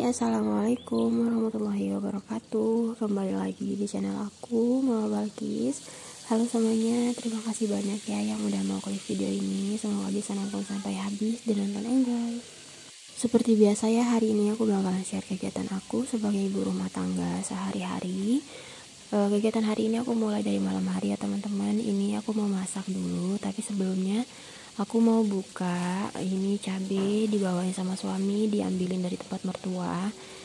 Assalamualaikum warahmatullahi wabarakatuh. Kembali lagi di channel aku, Mama Balkis. Halo semuanya, terima kasih banyak ya yang udah mau klik video ini. Semoga bisa nonton sampai habis dan nonton enjoy. Seperti biasa ya, hari ini aku bakalan share kegiatan aku sebagai ibu rumah tangga sehari-hari. Kegiatan hari ini aku mulai dari malam hari ya teman-teman. Ini aku mau masak dulu, tapi sebelumnya aku mau buka ini cabai dibawain sama suami, diambilin dari tempat mertua,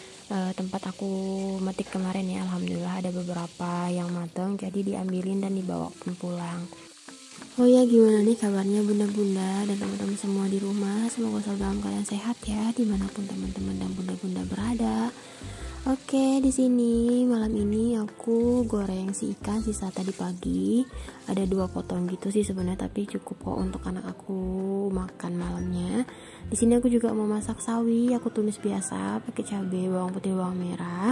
tempat aku metik kemarin ya. Alhamdulillah ada beberapa yang mateng, jadi diambilin dan dibawa pulang. Oh ya, gimana nih kabarnya bunda-bunda dan teman-teman semua di rumah? Semoga selalu dalam keadaan sehat ya, dimanapun teman-teman dan bunda-bunda berada. Oke, di sini malam ini aku goreng si ikan sisa tadi pagi. Ada 2 potong gitu sih sebenarnya, tapi cukup kok untuk anak aku makan malamnya. Di sini aku juga mau masak sawi. Aku tumis biasa pakai cabai, bawang putih, bawang merah.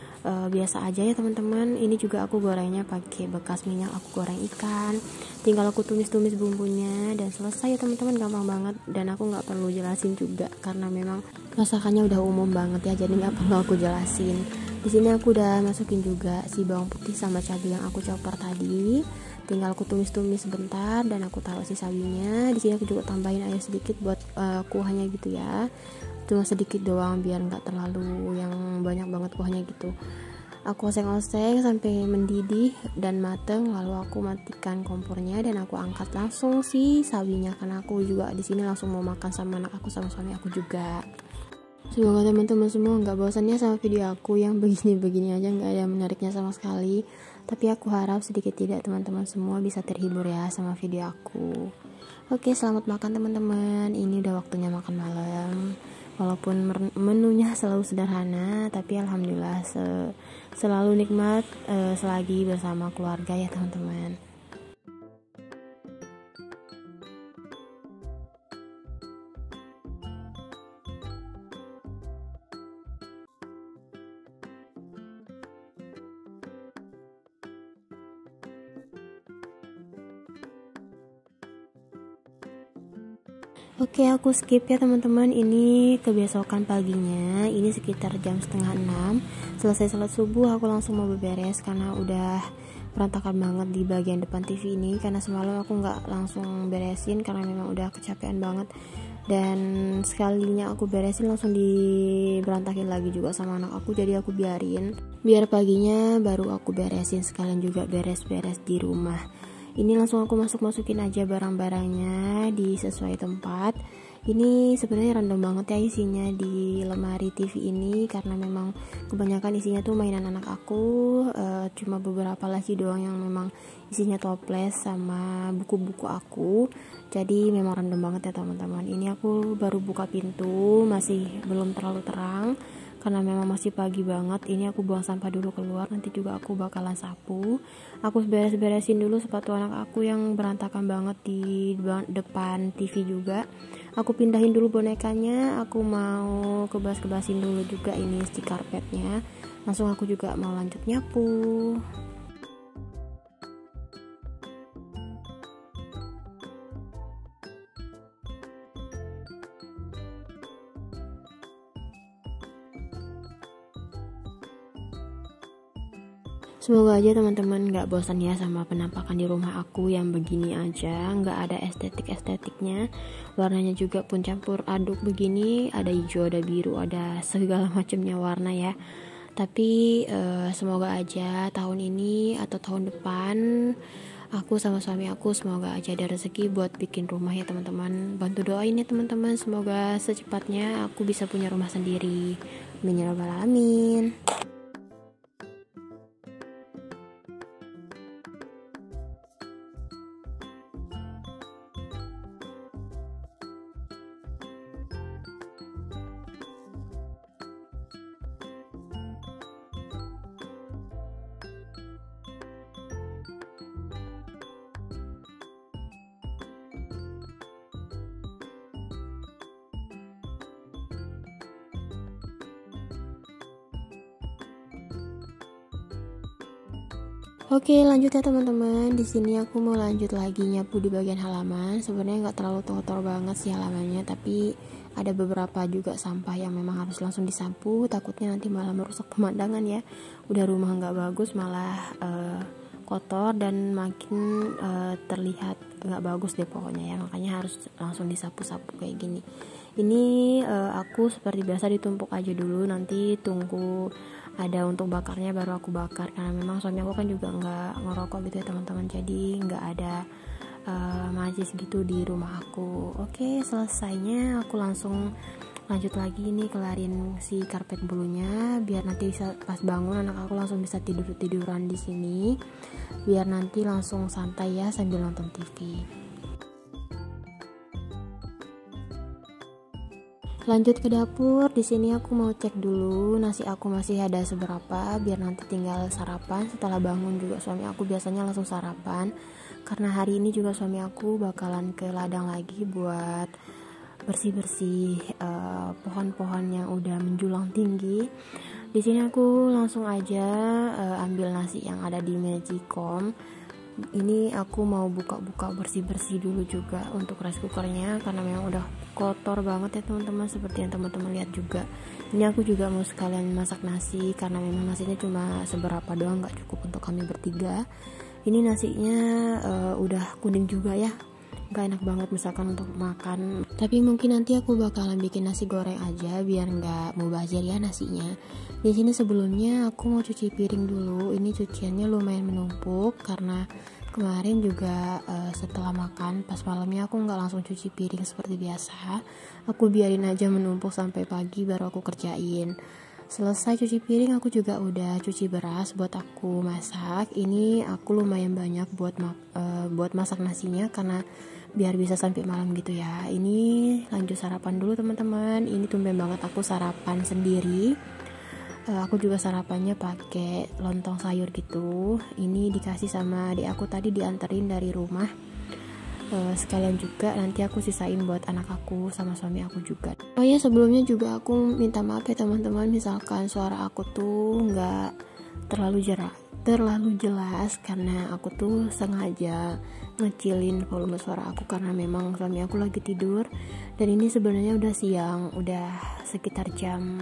Biasa aja ya teman-teman. Ini juga aku gorengnya pakai bekas minyak. Aku goreng ikan. Tinggal aku tumis-tumis bumbunya dan selesai ya teman-teman, gampang banget. Dan aku nggak perlu jelasin juga karena memang masakannya udah umum banget ya, jadi nggak perlu aku jelasin. Di sini aku udah masukin juga si bawang putih sama cabai yang aku chopper tadi. Tinggal aku tumis-tumis sebentar dan aku taruh si sawinya. Di sini aku juga tambahin air sedikit buat kuahnya gitu ya. Cuma sedikit doang biar nggak terlalu yang banyak banget kuahnya gitu. Aku oseng-oseng sampai mendidih dan mateng, lalu aku matikan kompornya dan aku angkat langsung si sawinya karena aku juga di sini langsung mau makan sama anak aku sama suami aku juga. Semoga teman-teman semua nggak bosannya sama video aku yang begini-begini aja, nggak ada menariknya sama sekali. Tapi aku harap sedikit tidak teman-teman semua bisa terhibur ya sama video aku. Oke, selamat makan teman-teman. Ini udah waktunya makan malam. Walaupun menunya selalu sederhana, tapi alhamdulillah selalu nikmat selagi bersama keluarga ya teman-teman. Oke, aku skip ya teman-teman. Ini kebesokan paginya, ini sekitar jam setengah 6. Selesai sholat subuh aku langsung mau beberes karena udah berantakan banget di bagian depan TV ini. Karena semalam aku nggak langsung beresin karena memang udah kecapean banget. Dan sekalinya aku beresin langsung diberantakin lagi juga sama anak aku, jadi aku biarin biar paginya baru aku beresin, sekalian juga beres-beres di rumah. Ini langsung aku masukin aja barang-barangnya di sesuai tempat. Ini sebenarnya random banget ya isinya di lemari TV ini karena memang kebanyakan isinya tuh mainan anak aku. Cuma beberapa laci doang yang memang isinya toples sama buku-buku aku. Jadi memang random banget ya teman-teman. Ini aku baru buka pintu, masih belum terlalu terang karena memang masih pagi banget. Ini aku buang sampah dulu keluar, nanti juga aku bakalan sapu. Aku beres-beresin dulu sepatu anak aku yang berantakan banget di depan TV juga. Aku pindahin dulu bonekanya, aku mau kebas-kebasin dulu juga ini stick karpetnya. Langsung aku juga mau lanjut nyapu. Semoga aja teman-teman gak bosan ya sama penampakan di rumah aku yang begini aja, gak ada estetiknya. Warnanya juga pun campur aduk begini, ada hijau, ada biru, ada segala macamnya warna ya. Tapi semoga aja tahun ini atau tahun depan aku sama suami aku semoga aja ada rezeki buat bikin rumah ya teman-teman. Bantu doain ya teman-teman, semoga secepatnya aku bisa punya rumah sendiri. Amin ya rabbal alamin. Oke, lanjut ya teman-teman. Di sini aku mau lanjut lagi nyapu di bagian halaman. Sebenarnya nggak terlalu kotor banget sih halamannya, tapi ada beberapa juga sampah yang memang harus langsung disapu. Takutnya nanti malah merusak pemandangan ya. Udah rumah nggak bagus, malah kotor dan makin terlihat nggak bagus deh pokoknya ya. Makanya harus langsung disapu-sapu kayak gini. Ini aku seperti biasa ditumpuk aja dulu, nanti tunggu ada untuk bakarnya baru aku bakar, karena memang suami aku kan juga nggak ngerokok gitu ya teman-teman, jadi nggak ada majis gitu di rumah aku. Oke, selesainya aku langsung lanjut lagi nih kelarin si karpet bulunya, biar nanti pas bangun anak aku langsung bisa tiduran di sini, biar nanti langsung santai ya sambil nonton TV. Lanjut ke dapur. Di sini aku mau cek dulu nasi aku masih ada seberapa, biar nanti tinggal sarapan. Setelah bangun juga suami aku biasanya langsung sarapan, karena hari ini juga suami aku bakalan ke ladang lagi buat bersih-bersih pohon-pohon yang udah menjulang tinggi. Di sini aku langsung aja ambil nasi yang ada di magicom. Ini aku mau buka-buka bersih-bersih dulu juga untuk rice cookernya, karena memang udah kotor banget ya teman-teman, seperti yang teman-teman lihat juga. Ini aku juga mau sekalian masak nasi, karena memang nasinya cuma seberapa doang, nggak cukup untuk kami bertiga. Ini nasinya udah kuning juga ya, nggak enak banget misalkan untuk makan. Tapi mungkin nanti aku bakalan bikin nasi goreng aja biar nggak mubazir ya nasinya. Di sini sebelumnya aku mau cuci piring dulu. Ini cuciannya lumayan menumpuk karena kemarin juga setelah makan pas malamnya aku nggak langsung cuci piring seperti biasa. Aku biarin aja menumpuk sampai pagi baru aku kerjain. Selesai cuci piring, aku juga udah cuci beras buat aku masak. Ini aku lumayan banyak buat masak nasinya, karena biar bisa sampai malam gitu ya. Ini lanjut sarapan dulu teman-teman. Ini tumben banget aku sarapan sendiri. Aku juga sarapannya pakai lontong sayur gitu. Ini dikasih sama adik aku, tadi dianterin dari rumah. Sekalian juga nanti aku sisain buat anak aku sama suami aku juga. Oh ya, sebelumnya juga aku minta maaf ya teman-teman, misalkan suara aku tuh nggak terlalu jelas, karena aku tuh sengaja ngecilin volume suara aku karena memang suami aku lagi tidur. Dan ini sebenarnya udah siang, udah sekitar jam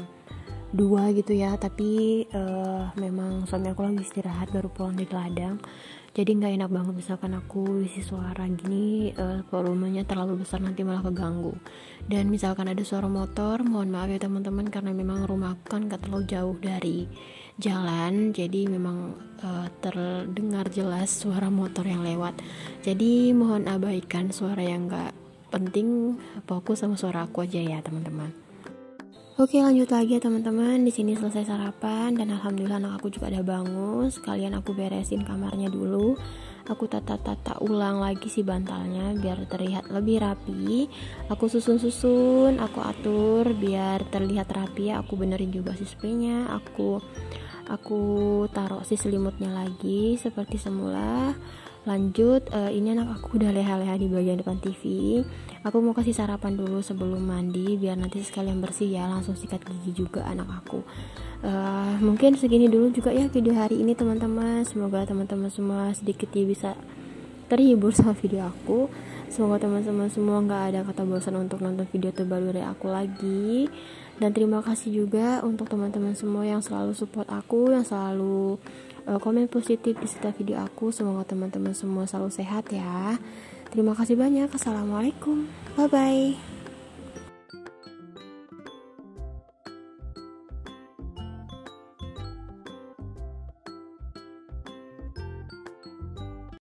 2 gitu ya, tapi memang suami aku lagi istirahat baru pulang dari ladang, jadi nggak enak banget misalkan aku isi suara gini, volumenya terlalu besar nanti malah keganggu. Dan misalkan ada suara motor, mohon maaf ya teman-teman, karena memang rumah aku kan nggak terlalu jauh dari jalan, jadi memang terdengar jelas suara motor yang lewat, jadi mohon abaikan suara yang nggak penting, fokus sama suara aku aja ya teman-teman. Oke, lanjut lagi ya teman-teman. Di sini selesai sarapan dan alhamdulillah anak aku juga ada bangun. Sekalian aku beresin kamarnya dulu. Aku tata-tata ulang lagi si bantalnya biar terlihat lebih rapi. Aku susun-susun, aku atur biar terlihat rapi ya. Aku benerin juga si spraynya. Aku taruh si selimutnya lagi seperti semula. Lanjut, ini anak aku udah leha-leha di bagian depan TV. Aku mau kasih sarapan dulu sebelum mandi biar nanti sekalian bersih ya, langsung sikat gigi juga anak aku. Mungkin segini dulu juga ya video hari ini teman-teman. Semoga teman-teman semua sedikit bisa terhibur sama video aku. Semoga teman-teman semua nggak ada kata bosan untuk nonton video terbaru dari aku lagi. Dan terima kasih juga untuk teman-teman semua yang selalu support aku, yang selalu komen positif di setiap video aku. Semoga teman-teman semua selalu sehat ya. Terima kasih banyak. Assalamualaikum. Bye bye.